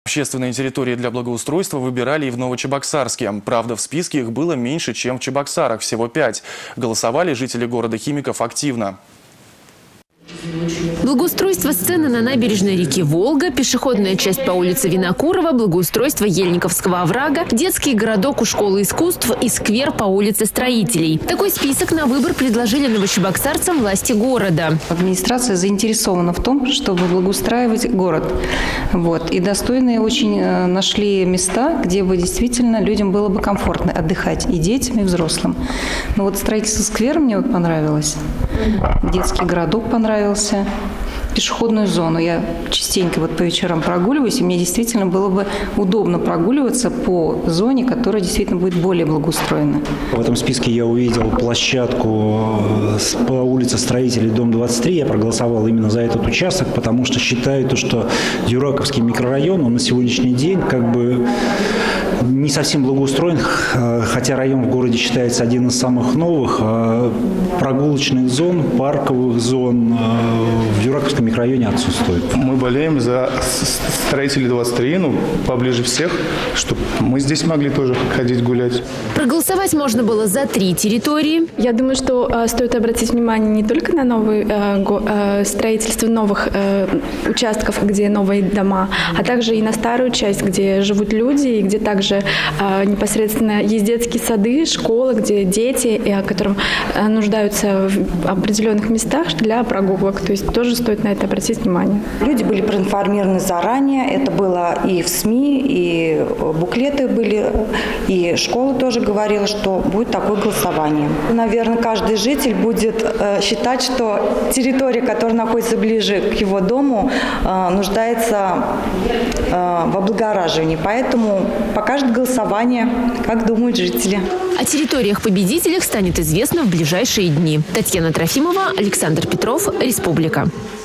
Общественные территории для благоустройства выбирали и в Новочебоксарске. Правда, в списке их было меньше, чем в Чебоксарах, всего 5. Голосовали жители города Химиков активно. Благоустройство сцены на набережной реки Волга, пешеходная часть по улице Винокурова, благоустройство Ельниковского оврага, детский городок у школы искусств и сквер по улице Строителей. Такой список на выбор предложили новочебоксарцам власти города. Администрация заинтересована в том, чтобы благоустраивать город. И достойные очень нашли места, где бы действительно людям было бы комфортно отдыхать, и детям, и взрослым. Строительство сквера мне понравилось, детский городок понравился. Пешеходную зону. Я частенько по вечерам прогуливаюсь, и мне действительно было бы удобно прогуливаться по зоне, которая действительно будет более благоустроена. В этом списке я увидел площадку по улице Строителей, дом 23. Я проголосовал именно за этот участок, потому что считаю, что Юраковский микрорайон, он на сегодняшний день не совсем благоустроен, хотя район в городе считается один из самых новых. Прогулочных зон, парковых зон в Юраковском микрорайоне отсутствует. Мы болеем за Строителей 23, поближе всех, чтобы мы здесь могли тоже ходить гулять. Проголосовать можно было за 3 территории. Я думаю, что стоит обратить внимание не только на строительство новых участков, где новые дома, а также и на старую часть, где живут люди, и где также непосредственно есть детские сады, школы, где дети, которым нуждаются в определенных местах для прогулок. То есть тоже стоит на это обратить внимание. Люди были проинформированы заранее. Это было и в СМИ, и буклеты были, и школа тоже говорила, что будет такое голосование. Наверное, каждый житель будет считать, что территория, которая находится ближе к его дому, нуждается в облагораживании. Поэтому покажет голосование, как думают жители. О территориях-победителях станет известно в ближайшие дни. Татьяна Трофимова, Александр Петров, Республика.